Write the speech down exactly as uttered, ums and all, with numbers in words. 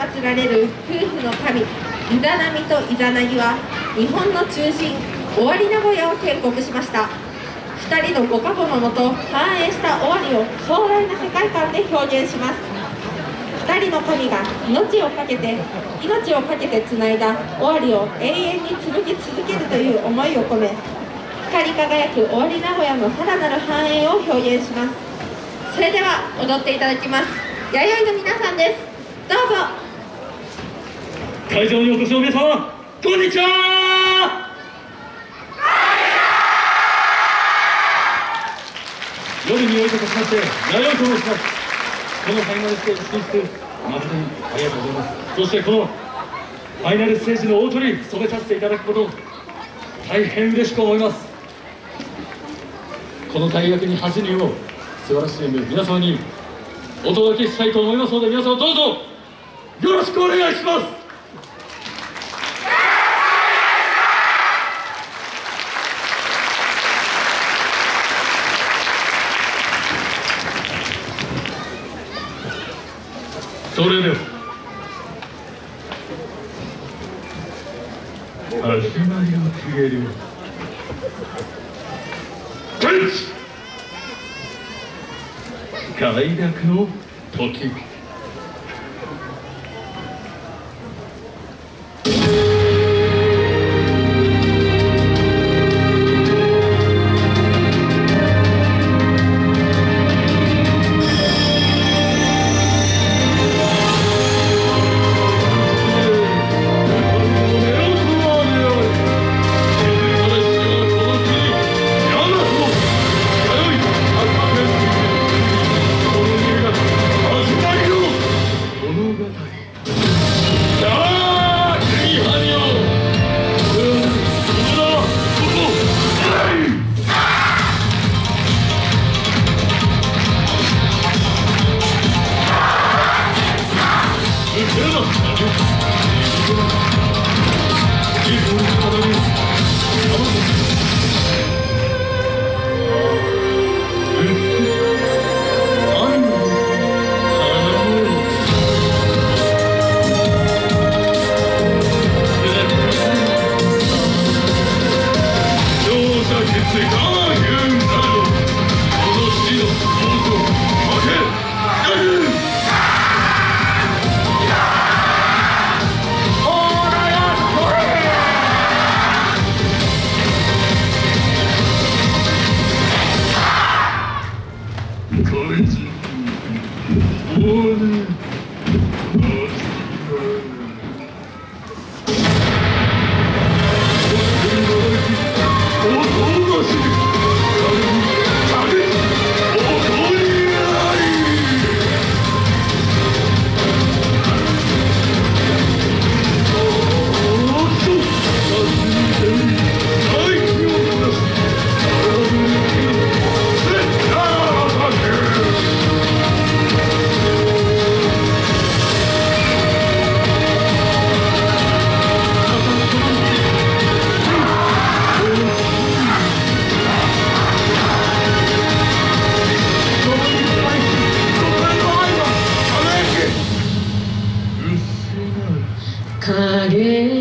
祀られる夫婦の神、イザナミとイザナギは、日本の中心、尾張名古屋を建国しました。ふたりのご加護のもと、繁栄した尾張を壮大な世界観で表現します。ふたりの神が命をかけて、命をかけてつないだ尾張を永遠に紡ぎ続けるという思いを込め、光り輝く尾張名古屋のさらなる繁栄を表現します。それでは踊っていただきます。弥生の皆さんです。どうぞ。 会場にお越しの皆様、こんにちは。夜においてとしまして、弥生と申します。このファイナルステージ進出、誠にありがとうございます。そしてこのファイナルステージの大トリ務めさせていただくこと、大変嬉しく思います。この大役に恥じぬよう、素晴らしい演舞、皆様にお届けしたいと思いますので、皆様どうぞよろしくお願いします。それでは始まりを告げる天地快楽の時。 影